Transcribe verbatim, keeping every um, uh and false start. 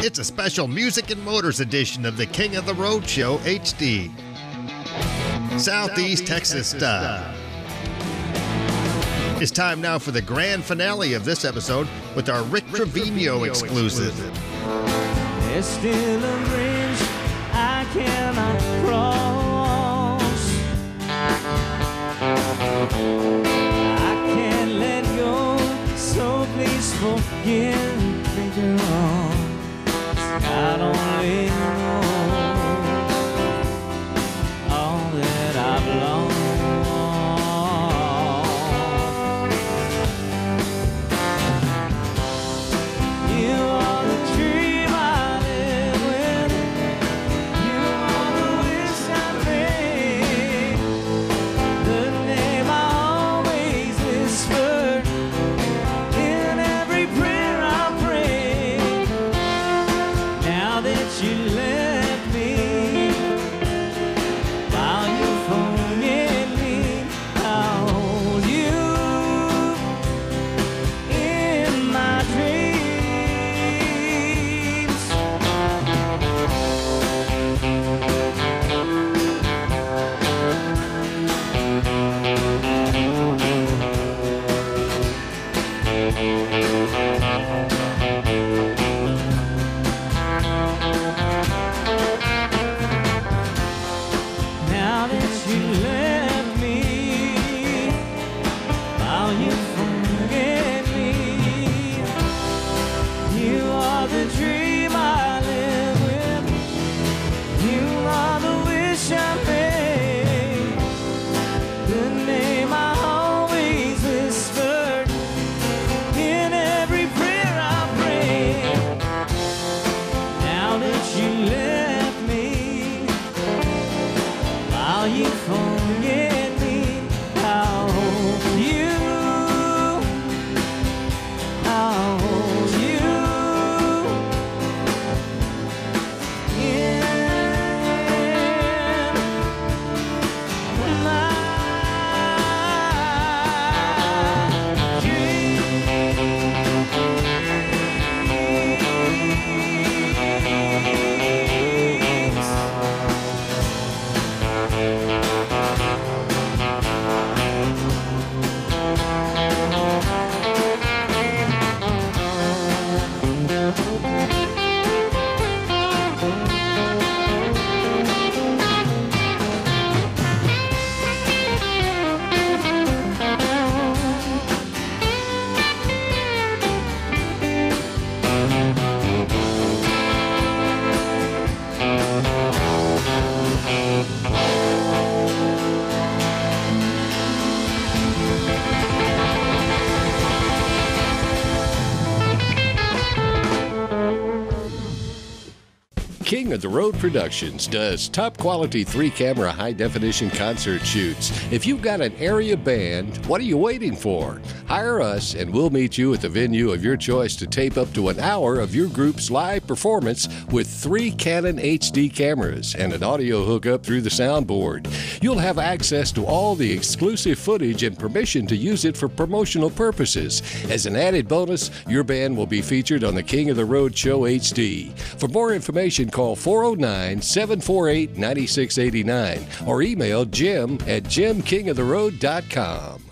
It's a special Music and Motors edition of the King of the Road Show H D. Southeast, Southeast Texas, Texas style. It's time now for the grand finale of this episode with our Rick, Rick Trevino, Trevino exclusive. exclusive. There's still a bridge I cannot cross. I can't let go, so please forgive me, girl. I only know all that I've lost. You are the dream I live with. You are the wish I made. The name I always whispered in every prayer I prayed. Now that you left me, while you forget me, I'll hold you in my dreams. Now that you left me, while you forget me, you are the dream I live with. You are the wish I made. The name I always whispered in every prayer I prayed. Now that you left me, while you forget me, I'll hold you. I'll hold you in my dreams. King of the Road Productions does top quality three camera high definition concert shoots. If you've got an area band, what are you waiting for? Hire us and we'll meet you at the venue of your choice to tape up to an hour of your group's live performance with three Canon H D cameras and an audio hookup through the soundboard. You'll have access to all the exclusive footage and permission to use it for promotional purposes. As an added bonus, your band will be featured on the King of the Road Show H D. For more information, call four oh nine, seven four eight, nine six eight nine or email Jim at jim king of the road dot com.